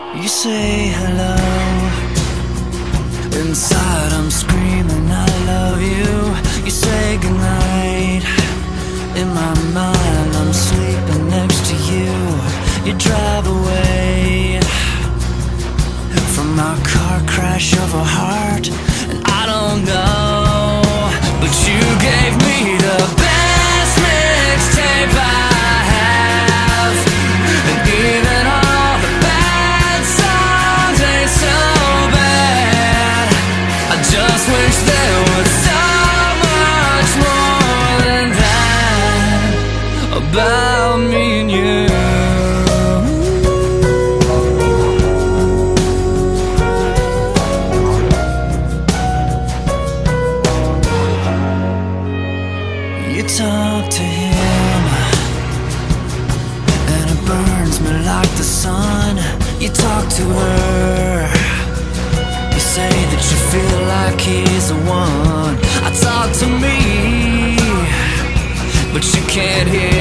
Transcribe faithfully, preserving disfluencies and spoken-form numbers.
You say hello. Inside I'm screaming I love you. You say goodnight. In my mind I'm sleeping next to you. You drive away from my car crash of a heart. And I don't know, but you gave me the best mixtape I have. And even all the bad songs ain't so bad. I just wish there was so much more than that about me and you. You talk to him, and it burns me like the sun. You talk to her, you say that you feel like he's the one. I talk to me, but you can't hear